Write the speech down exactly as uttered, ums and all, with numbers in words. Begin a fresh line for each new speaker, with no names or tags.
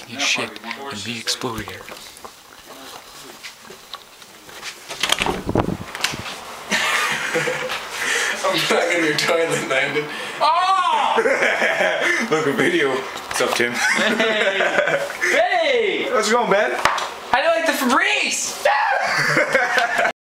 taking his shit and me exploding it.
I'm stuck in your toilet, Landon.
Oh!
Look, a video. What's up, Tim?
Hey! Hey!
How's it going, man?
How do you like the Febreze?